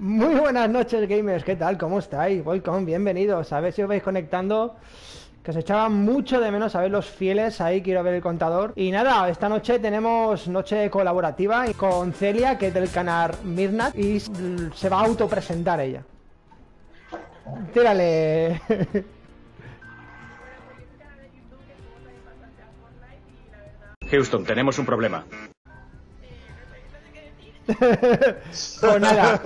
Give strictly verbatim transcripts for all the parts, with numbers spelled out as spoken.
Muy buenas noches, gamers, ¿qué tal? ¿Cómo estáis? Welcome, bienvenidos. A ver si os vais conectando, que os echaba mucho de menos a ver los fieles. Ahí quiero ver el contador. Y nada, esta noche tenemos noche colaborativa con Celia, que es del canal Mirnat, y se va a autopresentar ella. Tírale. Houston, tenemos un problema. Pues nada.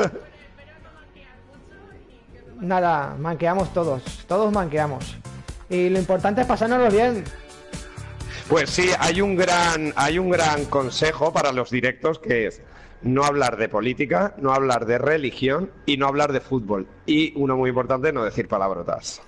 Nada, manqueamos todos. Todos manqueamos. Y lo importante es pasárnoslo bien. Pues sí, hay un gran, hay un gran consejo para los directos, que es no hablar de política, no hablar de religión y no hablar de fútbol. Y uno muy importante, no decir palabrotas.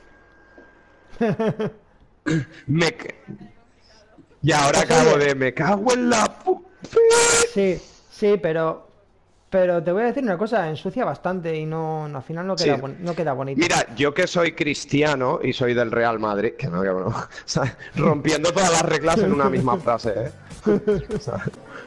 me... Y ahora acabo de me cago en la pu... Sí, sí, pero pero te voy a decir una cosa, ensucia bastante y no, no al final no queda, sí. no queda bonito. Mira, yo que soy cristiano y soy del Real Madrid, que no, que no, o sea, rompiendo todas las reglas en una misma frase, ¿eh? O sea,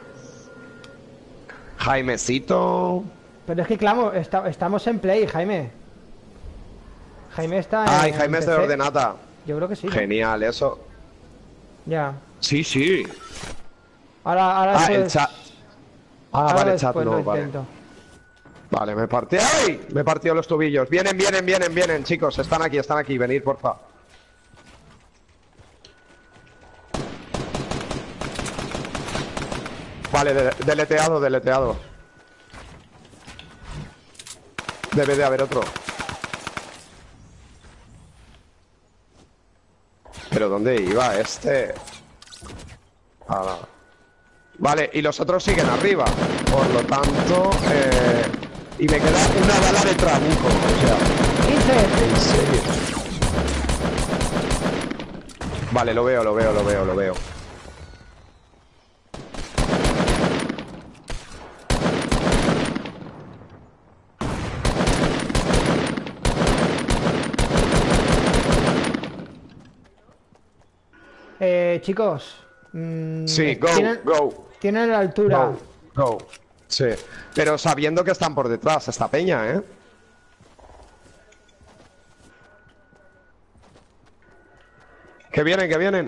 Jaimecito. Pero es que claro, está, estamos en play, Jaime. Jaime está en Ay, Jaime es de Ordenata. Yo creo que sí, ¿no? Genial, eso. Ya. Sí, sí. Ahora, ahora ah, después... el chat. Ah, ahora vale, el chat no, vale. Vale, me partí. ¡Ay! Me he partido los tobillos. Vienen, vienen, vienen, vienen, chicos. Están aquí, están aquí. Venid, porfa. Vale, de deleteado, deleteado. Debe de haber otro. ¿Pero dónde iba este? Ah, no. Vale, y los otros siguen arriba. Por lo tanto, eh... y me queda una bala de trabuco. O sea, ¿en serio? Vale, lo veo, lo veo, lo veo, lo veo. Eh, chicos. Mmm, sí, go, ¿tienen, go. Tienen la altura. Go, go. Sí, pero sabiendo que están por detrás, esta peña, ¿eh? Que vienen, que vienen.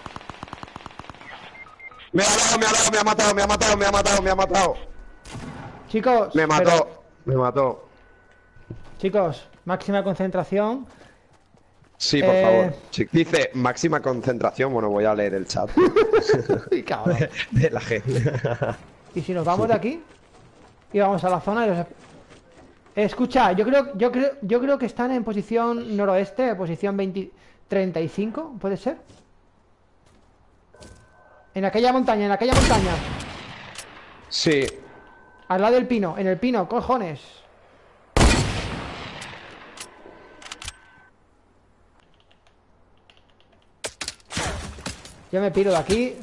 Me ha dado, me ha dado, me ha matado, me ha matado, me ha matado, me ha matado. Chicos, me mató, pero... me mató. Chicos, máxima concentración. Sí, por eh... favor. Dice máxima concentración. Bueno, voy a leer el chat. de, de la gente. ¿Y si nos vamos de aquí? Y vamos a la zona de los... Escucha, yo creo, yo creo, yo creo que están en posición noroeste, posición veinte, treinta y cinco, ¿puede ser? En aquella montaña, en aquella montaña. Sí. Al lado del pino, en el pino, cojones. Yo me piro de aquí.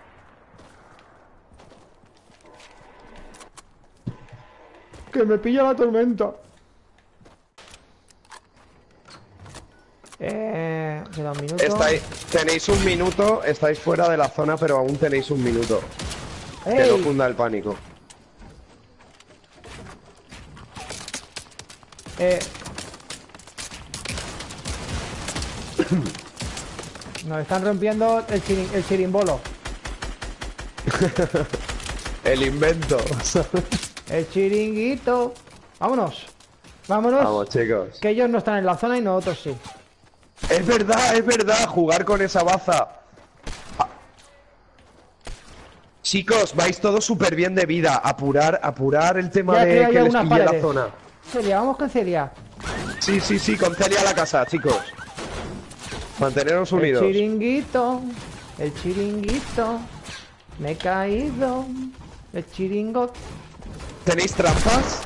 Que me pilla la tormenta. Eh, queda un minuto. Estáis, tenéis un minuto, estáis fuera de la zona, pero aún tenéis un minuto. ¡Ey! Que no cunda el pánico. Eh. Nos están rompiendo el, chirin, el chirimbolo. El invento. El chiringuito. Vámonos. Vámonos. Vamos, chicos. Que ellos no están en la zona y nosotros sí. Es verdad, es verdad. Jugar con esa baza. Ah. Chicos, vais todos súper bien de vida. Apurar, apurar el tema ya de que, que les pille la zona. Celia, vamos con Celia. Sí, sí, sí, con Celia a la casa, chicos. Manteneros unidos. El chiringuito. El chiringuito. Me he caído. El chiringo. ¿Tenéis trampas?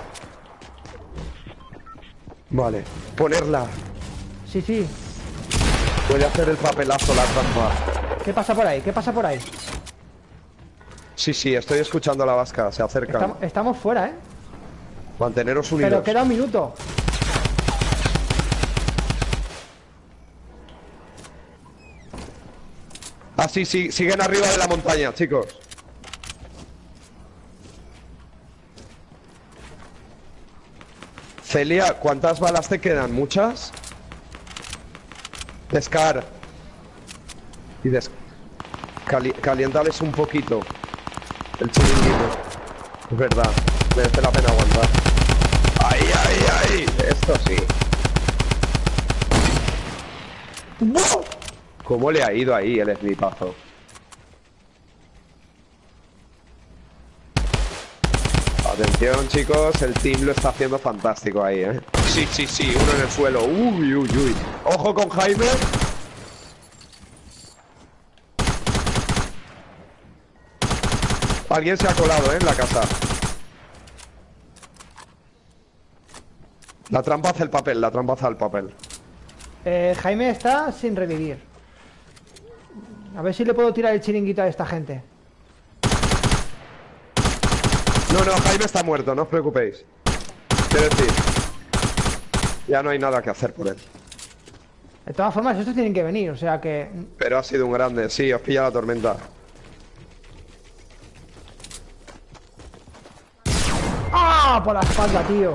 Vale, ponerla. Sí, sí. Puede hacer el papelazo la trampa. ¿Qué pasa por ahí? ¿Qué pasa por ahí? Sí, sí, estoy escuchando a la vasca, se acercan. Estamos, estamos fuera, ¿eh? Manteneros unidos. Pero queda un minuto. Ah, sí, sí, siguen arriba de la montaña, chicos. Celia, ¿cuántas balas te quedan? ¿Muchas? Descar. Y des... Cali... Caliéntales un poquito. El chiringuito. Es verdad. Merece la pena aguantar. ¡Ay, ay, ay! Esto sí. ¡Wow! ¿Cómo le ha ido ahí el snipazo? Atención, chicos, el team lo está haciendo fantástico ahí, ¿eh? Sí, sí, sí, uno en el suelo. Uy, uy, uy. Ojo con Jaime. Alguien se ha colado, ¿eh? En la casa. La trampa hace el papel, la trampa hace el papel. Eh, Jaime está sin revivir. A ver si le puedo tirar el chiringuito a esta gente. No, no, Jaime está muerto, no os preocupéis. Quiero decir, ya no hay nada que hacer por él. De todas formas, estos tienen que venir, o sea que... Pero ha sido un grande, sí, os pilla la tormenta. ¡Ah! Por la espalda, tío.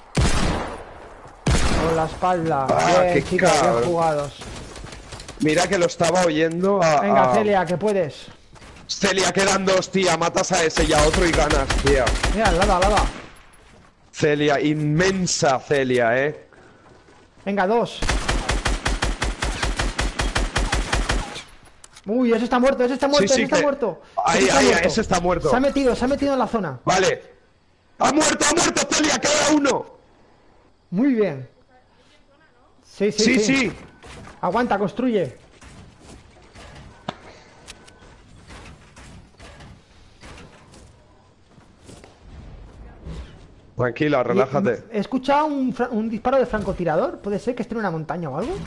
Por la espalda. Ah, bien, qué chicos, cabrón. bien jugados. Mira que lo estaba oyendo a... Venga, a... Celia, que puedes. Celia, quedan dos, tía. Matas a ese y a otro y ganas, tía. Mira, lava, lava. Celia, inmensa Celia, eh. Venga, dos. Uy, ese está muerto, ese está muerto, Sí, sí, ese está que- muerto. Ahí, Ese está ahí, muerto. ese está muerto. Se ha metido, se ha metido en la zona. Vale. ¡Ha muerto, ha muerto, Celia! ¡Queda uno! Muy bien. Sí, sí, Sí, sí. sí. Aguanta, construye. Tranquila, relájate. He escuchado un, fra- un disparo de francotirador. ¿Puede ser que esté en una montaña o algo?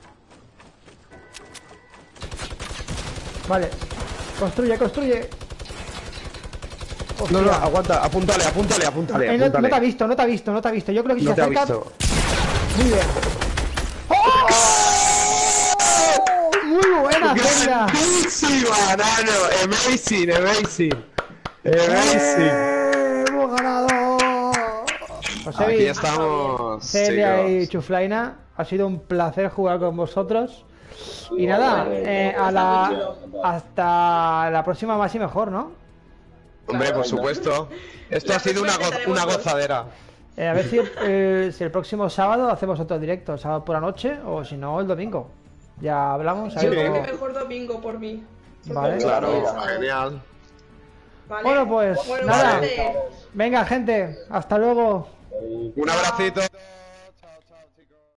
Vale. Construye, construye. No, no, Hostia. aguanta. Apúntale, apúntale, apúntale, Eh, no, no apúntale. te ha visto, no te ha visto, no te ha visto. Yo creo que si No se te ha acerca... visto. Muy bien. ¡Oh! Muy buena, Celia. ¡Grandísima, nano! Amazing, amazing. Amazing. ¡Eh! ¡Hemos ganado! José, Aquí estamos, Celia chicos. y Chuflaina, ha sido un placer jugar con vosotros. Y nada, eh, a la, hasta la próxima más y mejor, ¿no? Hombre, por supuesto. Esto ha sido una, go- una gozadera. Eh, a ver si, eh, si el próximo sábado hacemos otro directo, el sábado por la noche, o si no, el domingo. Ya hablamos. a Yo ver creo cómo- que mejor domingo por mí. Porque Vale. el Claro, sábado- genial. Vale. Bueno, pues Bueno, nada. vale. Venga, gente, hasta luego. Un abracito.